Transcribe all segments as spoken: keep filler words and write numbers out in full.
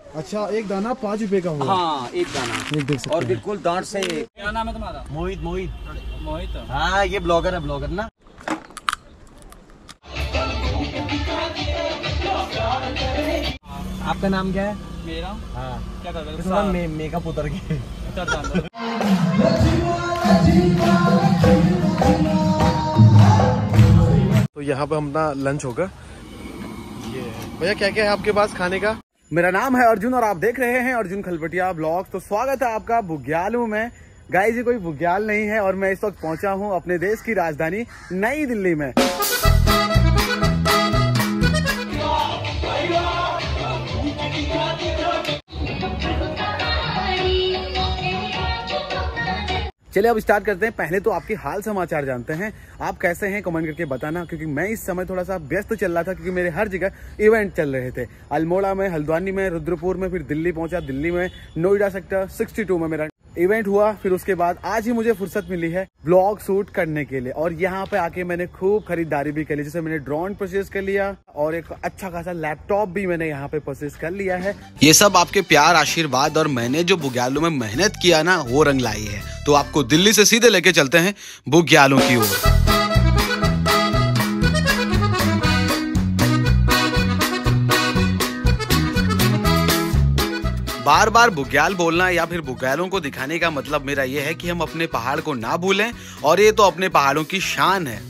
अच्छा, एक दाना पाँच रुपए का होगा। हाँ, एक दाना। एक देख सकते और हैं। बिल्कुल दांत से। क्या नाम है तुम्हारा? मोहित। मोहित मोहित। हाँ, ये ब्लॉगर है, ब्लॉगर ना। आपका नाम क्या है? मेरा? हाँ। क्या कर रहे हो? मे, मेकअप उतर के। तो यहाँ पे अपना लंच होगा। ये भैया क्या क्या है आपके पास खाने का? मेरा नाम है अर्जुन और आप देख रहे हैं अर्जुन खलबटिया ब्लॉग। तो स्वागत है आपका बुग्यालों में। गाइस, ये कोई बुग्याल नहीं है और मैं इस वक्त पहुंचा हूं अपने देश की राजधानी नई दिल्ली में। चलिए अब स्टार्ट करते हैं। पहले तो आपके हाल समाचार जानते हैं, आप कैसे हैं कमेंट करके बताना, क्योंकि मैं इस समय थोड़ा सा व्यस्त चल रहा था क्योंकि मेरे हर जगह इवेंट चल रहे थे। अल्मोड़ा में, हल्द्वानी में, रुद्रपुर में, फिर दिल्ली पहुंचा। दिल्ली में नोएडा सेक्टर बासठ में मेरा इवेंट हुआ। फिर उसके बाद आज ही मुझे फुर्सत मिली है ब्लॉग शूट करने के लिए और यहाँ पे आके मैंने खूब खरीदारी भी कर ली। जैसे मैंने ड्रोन परचेज कर लिया और एक अच्छा खासा लैपटॉप भी मैंने यहाँ पे परचेज कर लिया है। ये सब आपके प्यार, आशीर्वाद और मैंने जो बुग्यालों में मेहनत किया ना, वो रंग लाई है। तो आपको दिल्ली से सीधे लेके चलते हैं बुग्यालों की ओर। बार बार बुग्याल बोलना या फिर बुग्यालों को दिखाने का मतलब मेरा ये है कि हम अपने पहाड़ को ना भूलें और ये तो अपने पहाड़ों की शान है।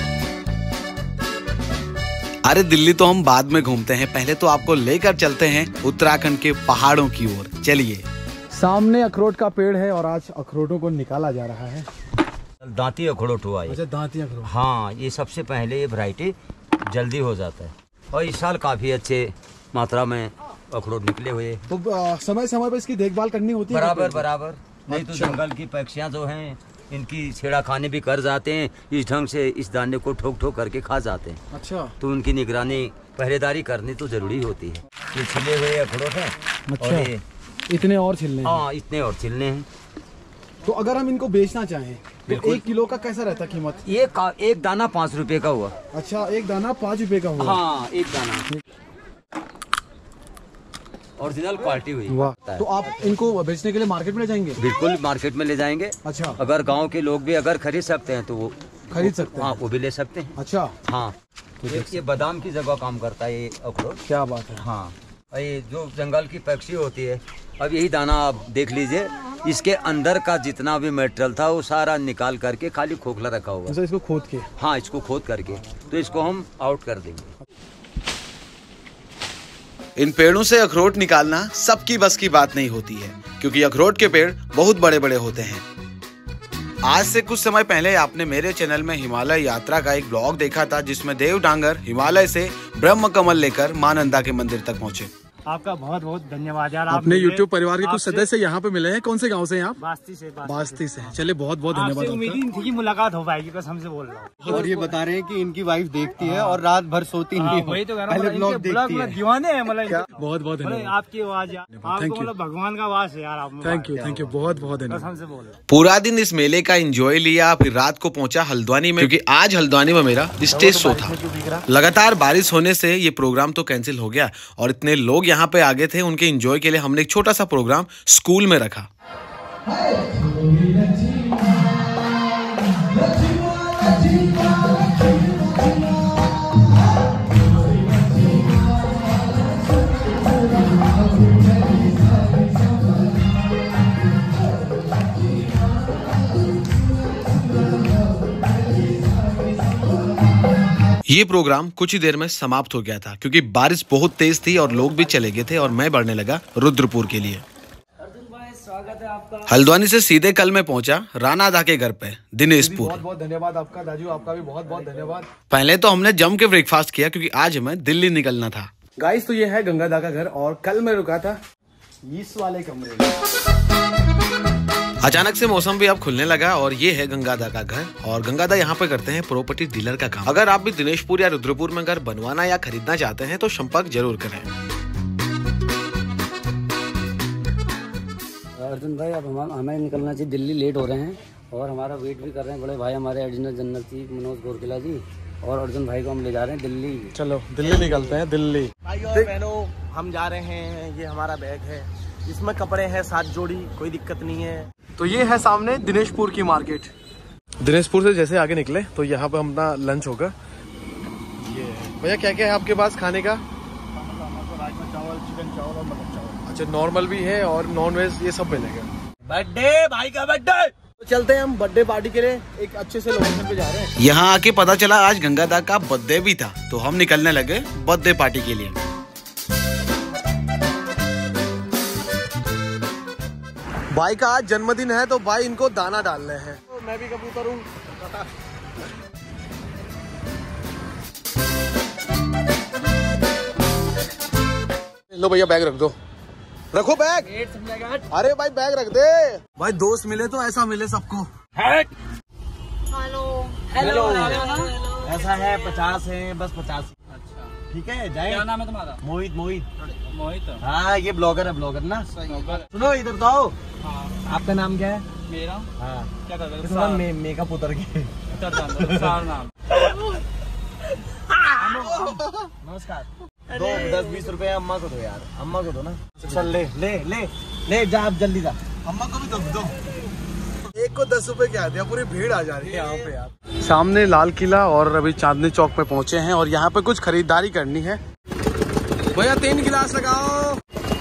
अरे दिल्ली तो हम बाद में घूमते हैं, पहले तो आपको लेकर चलते हैं उत्तराखंड के पहाड़ों की ओर। चलिए। सामने अखरोट का पेड़ है और आज अखरोटों को निकाला जा रहा है। दांती अखरोट हुआ है। अच्छा, दांती अखरोट। हाँ, ये सबसे पहले ये वैरायटी जल्दी हो जाता है और इस साल काफी अच्छे मात्रा में अखरोट निकले हुए। तो आ, समय समय पर इसकी देखभाल करनी होती है बराबर बराबर। नहीं अच्छा। तो जंगल की पक्षियां जो हैं इनकी छेड़ाखानी भी कर जाते हैं, इस ढंग से इस दाने को ठोक ठोक करके खा जाते हैं। अच्छा। तो उनकी निगरानी, पहरेदारी करनी तो जरूरी होती है। ये छिले हुए अखरोट हैं। अच्छा। और ये इतने और छिलने हैं। हाँ, इतने और छिलने हैं। तो अगर हम इनको बेचना चाहें तो एक किलो का कैसा रहता कीमत? ये का, एक दाना पाँच रुपए का हुआ। अच्छा, एक दाना पाँच रुपए का हुआ। हाँ, एक दाना ओरिजिनल क्वालिटी हुई। वाह। तो आप इनको बेचने के लिए मार्केट में ले जाएंगे? बिल्कुल, मार्केट में ले जाएंगे। अच्छा। अगर गांव के लोग भी अगर खरीद सकते हैं तो वो खरीद सकते हैं? हाँ, वो भी ले सकते हैं। अच्छा। हाँ, तो ये बादाम की जगह काम करता है ये अखरोट। क्या बात है। हाँ, ये जो जंगल की पक्षी होती है, अब यही दाना आप देख लीजिए, इसके अंदर का जितना भी मटेरियल था वो सारा निकाल करके खाली खोखला रखा हुआ। अच्छा, इसको खोद के? हाँ, इसको खोद करके तो इसको हम आउट कर देंगे। इन पेड़ों से अखरोट निकालना सबकी बस की बात नहीं होती है, क्योंकि अखरोट के पेड़ बहुत बड़े बड़े होते हैं। आज से कुछ समय पहले आपने मेरे चैनल में हिमालय यात्रा का एक ब्लॉग देखा था, जिसमें देव डांगर हिमालय से ब्रह्म कमल लेकर मां नंदा के मंदिर तक पहुंचे। आपका बहुत बहुत धन्यवाद यार। अपने यूट्यूब परिवार के कुछ सदस्य यहाँ पे मिले हैं। कौन से गांव से हैं आप? बास्ती से। बास्ती से। चलिए, बहुत बहुत धन्यवाद। उम्मीद ही नहीं थी कि मुलाकात हो पाएगी, कसम से बोल रहा हूँ। और ये बता रहे हैं कि इनकी वाइफ देखती है और रात भर सोती नहीं है। वही तो कह रहा पहले हूँ, ब्लॉग इनके देखती है। दीवाने हैं मतलब। बहुत बहुत धन्यवाद। आपकी आवाज आपको मतलब भगवान का आवाज है यार। आप थैंक यू, थैंक यू, बहुत बहुत धन्यवाद। कसम से बोल रहा हूँ। पूरा दिन इस मेले का एंजॉय लिया, फिर रात को पहुंचा हल्द्वानी में, क्योंकि आज हल्द्वानी में मेरा स्टेज शो था। लगातार बारिश होने से ये प्रोग्राम तो कैंसिल हो गया और इतने लोग यहाँ पे आ गए थे, उनके एंजॉय के लिए हमने एक छोटा सा प्रोग्राम स्कूल में रखा। ये प्रोग्राम कुछ ही देर में समाप्त हो गया था, क्योंकि बारिश बहुत तेज थी और लोग भी चले गए थे और मैं बढ़ने लगा रुद्रपुर के लिए। स्वागत है आपका। हल्द्वानी से सीधे कल मैं पहुंचा राणा दा के घर पे दिनेशपुर। बहुत बहुत धन्यवाद आपका दाजू, आपका भी बहुत बहुत धन्यवाद। पहले तो हमने जम के ब्रेकफास्ट किया, क्योंकि आज हमें दिल्ली निकलना था। गाइस, तो ये है गंगा दा का घर और कल मैं रुका था इस वाले कमरे में। अचानक से मौसम भी अब खुलने लगा और ये है गंगादा का घर। और गंगादा यहाँ पे करते हैं प्रॉपर्टी डीलर का काम। अगर आप भी दिनेशपुर या रुद्रपुर में घर बनवाना या खरीदना चाहते हैं तो संपर्क जरूर करें। अर्जुन भाई, अब हम हमें निकलना चाहिए, दिल्ली लेट हो रहे हैं और हमारा वेट भी कर रहे हैं बड़े भाई हमारे additional general chief Manoj Gorkila ji, और अर्जुन भाई को हम ले जा रहे हैं दिल्ली। चलो दिल्ली निकलते हैं, दिल्ली। भाइयों और बहनों, हम जा रहे हैं, ये हमारा बैग है, इसमें कपड़े हैं सात जोड़ी, कोई दिक्कत नहीं है। तो ये है सामने दिनेशपुर की मार्केट। दिनेशपुर से जैसे आगे निकले तो यहाँ पे अपना लंच होगा। ये भैया क्या क्या है आपके पास खाने का? राजमा चावल, चिकन चावल और मटन चावल। अच्छा, नॉर्मल भी है और नॉन वेज, ये सब मिलेगा। बर्थडे भाई का बर्थडे। तो चलते हैं हम बर्थडे पार्टी के लिए एक अच्छे से लोकेशन पे जा रहे हैं। यहाँ आके पता चला आज गंगादा का बर्थडे भी था, तो हम निकलने लगे बर्थडे पार्टी के लिए। भाई का आज जन्मदिन है तो भाई इनको दाना डालने हैं। तो मैं भी कबूतर हूँ। लो भैया बैग रख दो, रखो बैग। अरे भाई बैग रख दे। भाई दोस्त मिले तो ऐसा मिले सबको। हेलो हेलो, ऐसा है पचास है, बस पचास। अच्छा ठीक है, जाए। क्या नाम है तुम्हारा? मोहित। मोहित मोहित हाँ, ये ब्लॉगर है, ब्लॉगर ना। सुनो इधर तो आओ। हाँ। आपका नाम क्या है? मेरा? हाँ। क्या कर रहे हो? मे, मेकअप उतर के नाम। नमस्कार। दो दस बीस रुपए अम्मा को दो यार, अम्मा को दो ना। चल ले ले ले ले जा, अब जल्दी जा। अम्मा को भी दो दो। एक को दस रुपए क्या दिया, पूरी भीड़ आ जा रही है यहाँ पे यार। सामने लाल किला और अभी चांदनी चौक पे पहुंचे हैं और यहाँ पे कुछ खरीदारी करनी है। भैया तीन गिलास लगाओ।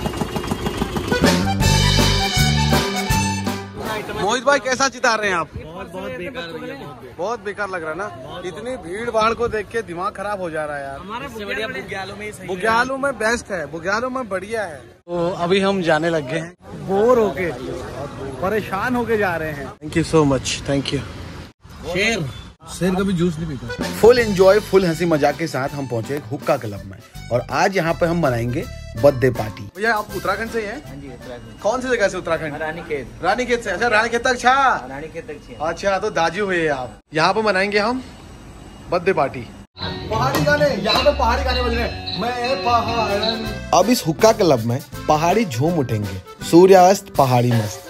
मोहित भाई कैसा चिता रहे हैं आप? बहुत बहुत बेकार बहुत बेकार लग रहा है ना, इतनी भीड़ भाड़ को देख के दिमाग खराब हो जा रहा है यार। हमारे बढ़िया बुग्यालों में सही। बुग्यालों में बेस्ट है, बुग्यालों में बढ़िया है। तो अभी हम जाने लग गए हैं, बोर होके, परेशान होके जा रहे हैं। Thank you so much, thank you. शेर शेर कभी जूस नहीं पीता। फुल एंजॉय, फुल हंसी मजाक के साथ हम पहुंचे हुक्का क्लब में और आज यहाँ पे हम मनाएंगे बर्थडे पार्टी। भैया आप उत्तराखंड से ही हैं? हाँ जी, उत्तराखंड। कौन सी जगह से उत्तराखंड? रानीखेत। रानीखेत से। अच्छा रानीखेत तक। अच्छा रानीखेत तक। अच्छा, तो दाजू हुए आप। यहाँ पे मनाएंगे हम बर्थडे पार्टी। पहाड़ी गाने, यहाँ पे पहाड़ी गाने बज रहे हैं। मैं पहाड़। अब इस हुक्का क्लब में पहाड़ी झूम उठेंगे, सूर्यास्त पहाड़ी मस्त।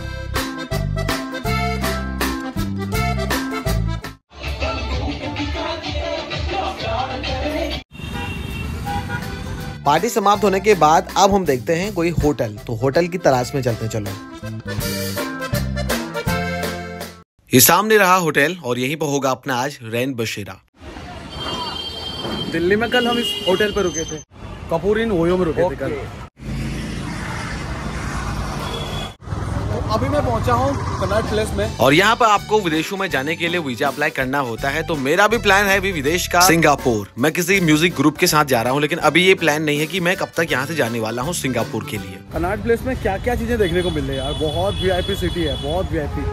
पार्टी समाप्त होने के बाद अब हम देखते हैं कोई होटल, तो होटल की तलाश में चलते चलो। ये सामने रहा होटल और यहीं पर होगा अपना आज रैन बसेरा। दिल्ली में कल हम इस होटल पर रुके थे, कपूर इन ओयो में रुके थे कल। अभी मैं पहुंचा हूँ कनॉट प्लेस में और यहाँ पर आपको विदेशों में जाने के लिए वीजा अप्लाई करना होता है। तो मेरा भी प्लान है अभी विदेश का, सिंगापुर। मैं किसी म्यूजिक ग्रुप के साथ जा रहा हूँ, लेकिन अभी ये प्लान नहीं है कि मैं कब तक यहाँ से जाने वाला हूँ सिंगापुर के लिए। कनॉट प्लेस में क्या क्या चीजें देखने को मिल रही है यार, बहुत वीआईपी सिटी है, बहुत वीआईपी।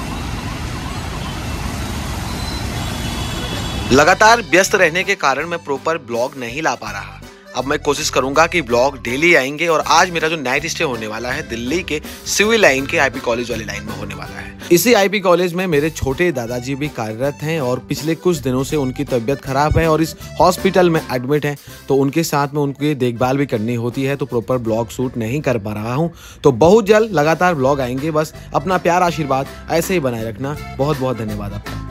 लगातार व्यस्त रहने के कारण मैं प्रॉपर ब्लॉग नहीं ला पा रहा। अब मैं कोशिश करूंगा कि ब्लॉग डेली आएंगे और आज मेरा जो नाइट स्टे होने वाला है दिल्ली के सिविल लाइन के आईपी कॉलेज वाली लाइन में होने वाला है। इसी आईपी कॉलेज में मेरे छोटे दादाजी भी कार्यरत हैं और पिछले कुछ दिनों से उनकी तबीयत खराब है और इस हॉस्पिटल में एडमिट हैं, तो उनके साथ में उनकी देखभाल भी करनी होती है, तो प्रॉपर ब्लॉग शूट नहीं कर पा रहा हूँ। तो बहुत जल्द लगातार ब्लॉग आएंगे, बस अपना प्यार आशीर्वाद ऐसे ही बनाए रखना। बहुत बहुत धन्यवाद आपका।